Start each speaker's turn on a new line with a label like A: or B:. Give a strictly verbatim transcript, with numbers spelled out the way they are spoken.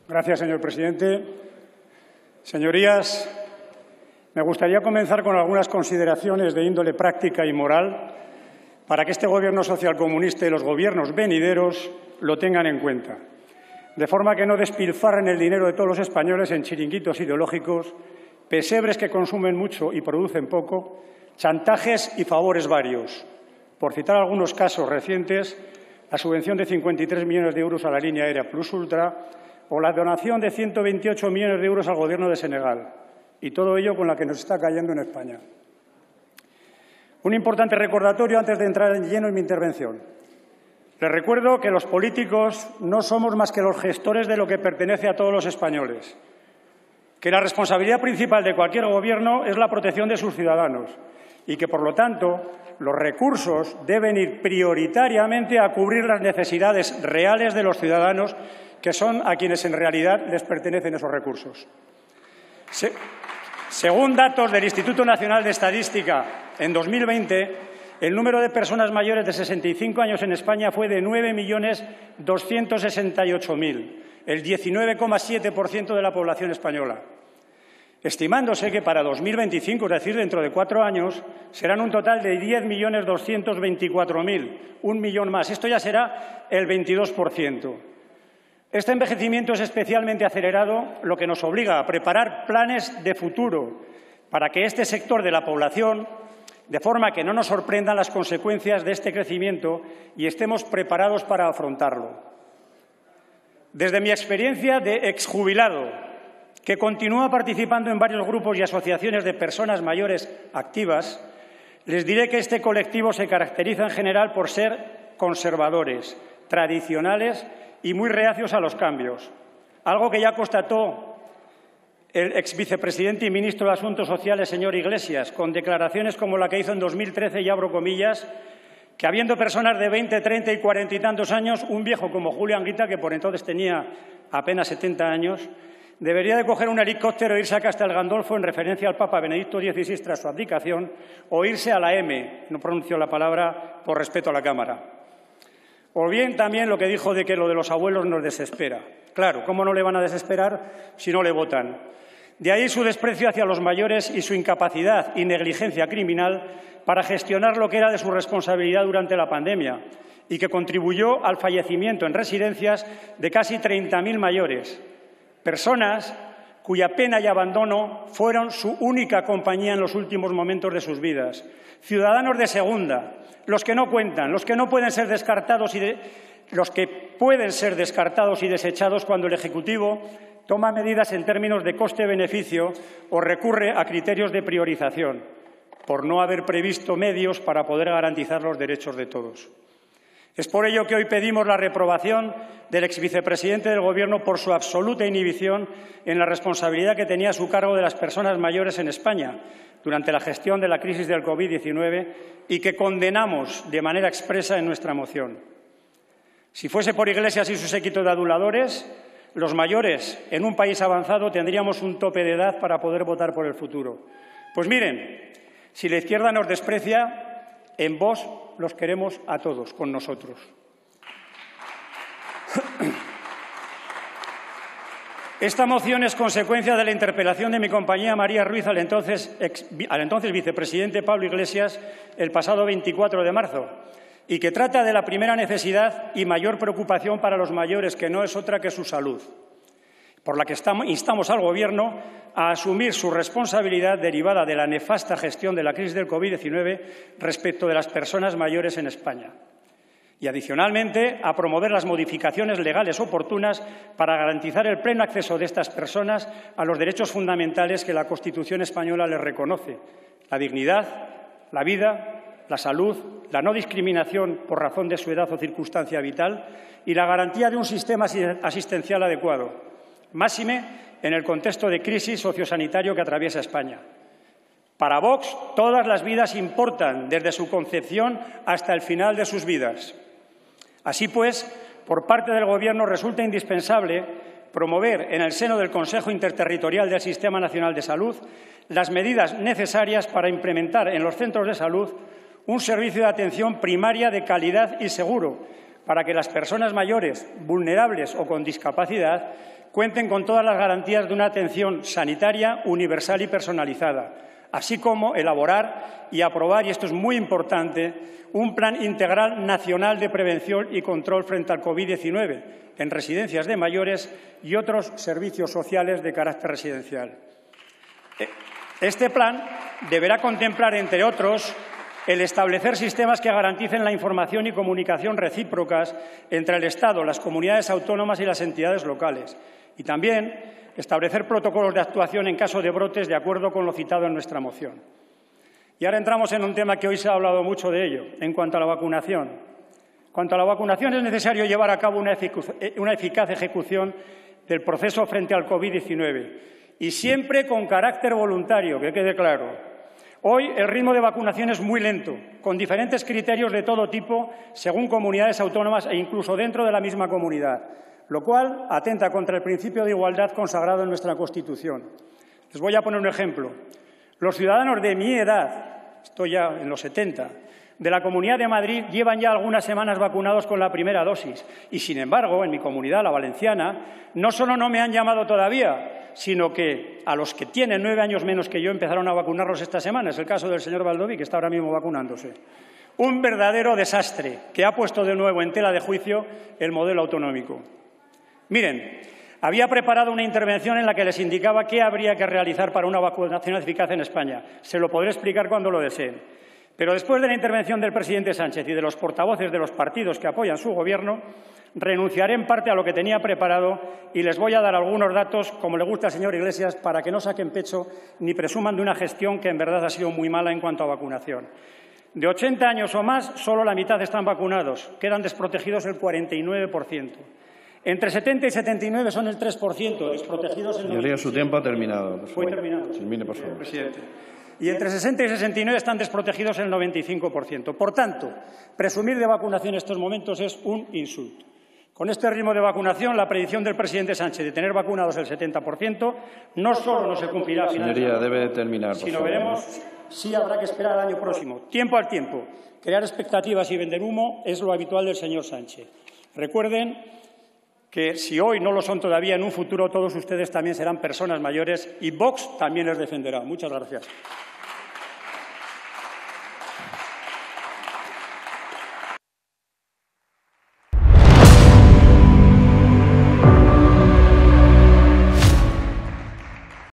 A: Gracias, señor presidente. Señorías, me gustaría comenzar con algunas consideraciones de índole práctica y moral para que este Gobierno socialcomunista y los gobiernos venideros lo tengan en cuenta, de forma que no despilfarren el dinero de todos los españoles en chiringuitos ideológicos, pesebres que consumen mucho y producen poco, chantajes y favores varios. Por citar algunos casos recientes, la subvención de cincuenta y tres millones de euros a la línea aérea Plus Ultra o la donación de ciento veintiocho millones de euros al Gobierno de Senegal. Y todo ello con la que nos está cayendo en España. Un importante recordatorio antes de entrar en lleno en mi intervención. Les recuerdo que los políticos no somos más que los gestores de lo que pertenece a todos los españoles, que la responsabilidad principal de cualquier gobierno es la protección de sus ciudadanos y que, por lo tanto, los recursos deben ir prioritariamente a cubrir las necesidades reales de los ciudadanos, que son a quienes en realidad les pertenecen esos recursos. Se, según datos del Instituto Nacional de Estadística, en dos mil veinte, el número de personas mayores de sesenta y cinco años en España fue de nueve millones doscientos sesenta y ocho mil, el diecinueve coma siete por ciento de la población española, estimándose que para dos mil veinticinco, es decir, dentro de cuatro años, serán un total de diez millones doscientos veinticuatro mil, un millón más. Esto ya será el veintidós por ciento. Este envejecimiento es especialmente acelerado, lo que nos obliga a preparar planes de futuro para que este sector de la población, de forma que no nos sorprendan las consecuencias de este crecimiento y estemos preparados para afrontarlo. Desde mi experiencia de exjubilado, que continúa participando en varios grupos y asociaciones de personas mayores activas, les diré que este colectivo se caracteriza en general por ser conservadores, tradicionales y muy reacios a los cambios, algo que ya constató el exvicepresidente y ministro de Asuntos Sociales, señor Iglesias, con declaraciones como la que hizo en dos mil trece, y abro comillas, que habiendo personas de veinte, treinta y cuarenta y tantos años, un viejo como Julio Anguita, que por entonces tenía apenas setenta años, debería de coger un helicóptero e irse a Castel Gandolfo en referencia al Papa Benedicto dieciséis tras su abdicación, o irse a la M, no pronunció la palabra por respeto a la Cámara. O bien también lo que dijo de que lo de los abuelos nos desespera. Claro, ¿cómo no le van a desesperar si no le votan? De ahí su desprecio hacia los mayores y su incapacidad y negligencia criminal para gestionar lo que era de su responsabilidad durante la pandemia y que contribuyó al fallecimiento en residencias de casi treinta mil mayores, personas cuya pena y abandono fueron su única compañía en los últimos momentos de sus vidas. Ciudadanos de segunda, los que no cuentan, los que no pueden ser descartados y de, los que pueden ser descartados y desechados cuando el Ejecutivo toma medidas en términos de coste-beneficio o recurre a criterios de priorización, por no haber previsto medios para poder garantizar los derechos de todos. Es por ello que hoy pedimos la reprobación del exvicepresidente del Gobierno por su absoluta inhibición en la responsabilidad que tenía a su cargo de las personas mayores en España durante la gestión de la crisis del COVID diecinueve y que condenamos de manera expresa en nuestra moción. Si fuese por Iglesias y su séquito de aduladores, los mayores en un país avanzado tendríamos un tope de edad para poder votar por el futuro. Pues miren, si la izquierda nos desprecia, en Vox los queremos a todos, con nosotros. Esta moción es consecuencia de la interpelación de mi compañera María Ruiz al entonces, ex, al entonces vicepresidente Pablo Iglesias el pasado veinticuatro de marzo y que trata de la primera necesidad y mayor preocupación para los mayores, que no es otra que su salud, por la que estamos, instamos al Gobierno a asumir su responsabilidad derivada de la nefasta gestión de la crisis del COVID diecinueve respecto de las personas mayores en España. Y, adicionalmente, a promover las modificaciones legales oportunas para garantizar el pleno acceso de estas personas a los derechos fundamentales que la Constitución española les reconoce: la dignidad, la vida, la salud, la no discriminación por razón de su edad o circunstancia vital y la garantía de un sistema asistencial adecuado, máxime en el contexto de crisis sociosanitario que atraviesa España. Para Vox, todas las vidas importan, desde su concepción hasta el final de sus vidas. Así pues, por parte del Gobierno resulta indispensable promover en el seno del Consejo Interterritorial del Sistema Nacional de Salud las medidas necesarias para implementar en los centros de salud un servicio de atención primaria de calidad y seguro, para que las personas mayores, vulnerables o con discapacidad cuenten con todas las garantías de una atención sanitaria universal y personalizada, así como elaborar y aprobar, y esto es muy importante, un plan integral nacional de prevención y control frente al COVID diecinueve en residencias de mayores y otros servicios sociales de carácter residencial. Este plan deberá contemplar, entre otros, el establecer sistemas que garanticen la información y comunicación recíprocas entre el Estado, las comunidades autónomas y las entidades locales, y también establecer protocolos de actuación en caso de brotes de acuerdo con lo citado en nuestra moción. Y ahora entramos en un tema que hoy se ha hablado mucho de ello, en cuanto a la vacunación. En cuanto a la vacunación, es necesario llevar a cabo una, una eficaz ejecución del proceso frente al COVID diecinueve y siempre con carácter voluntario, que quede claro. Hoy el ritmo de vacunación es muy lento, con diferentes criterios de todo tipo, según comunidades autónomas e incluso dentro de la misma comunidad, lo cual atenta contra el principio de igualdad consagrado en nuestra Constitución. Les voy a poner un ejemplo. Los ciudadanos de mi edad, estoy ya en los setenta, de la Comunidad de Madrid llevan ya algunas semanas vacunados con la primera dosis y, sin embargo, en mi comunidad, la valenciana, no solo no me han llamado todavía, sino que a los que tienen nueve años menos que yo empezaron a vacunarlos esta semana. Es el caso del señor Baldoví, que está ahora mismo vacunándose. Un verdadero desastre que ha puesto de nuevo en tela de juicio el modelo autonómico. Miren, había preparado una intervención en la que les indicaba qué habría que realizar para una vacunación eficaz en España. Se lo podré explicar cuando lo deseen. Pero después de la intervención del presidente Sánchez y de los portavoces de los partidos que apoyan su Gobierno, renunciaré en parte a lo que tenía preparado y les voy a dar algunos datos, como le gusta al señor Iglesias, para que no saquen pecho ni presuman de una gestión que en verdad ha sido muy mala en cuanto a vacunación. De ochenta años o más, solo la mitad están vacunados. Quedan desprotegidos el cuarenta y nueve por ciento. Entre setenta y setenta y nueve son el tres por ciento, desprotegidos el noventa por ciento.
B: Señoría, su tiempo ha terminado. Por
A: Fue terminado.
B: Termine, por favor.
A: Presidente. Y entre sesenta y sesenta y nueve están desprotegidos el noventa y cinco por ciento. Por tanto, presumir de vacunación en estos momentos es un insulto. Con este ritmo de vacunación, la predicción del presidente Sánchez de tener vacunados el setenta por ciento no solo no se cumplirá a finales
B: Señoría, debe terminar, por
A: sino
B: favor.
A: veremos si habrá que esperar al año próximo. Tiempo al tiempo. Crear expectativas y vender humo es lo habitual del señor Sánchez. Recuerden que si hoy no lo son todavía, en un futuro todos ustedes también serán personas mayores y Vox también les defenderá. Muchas gracias.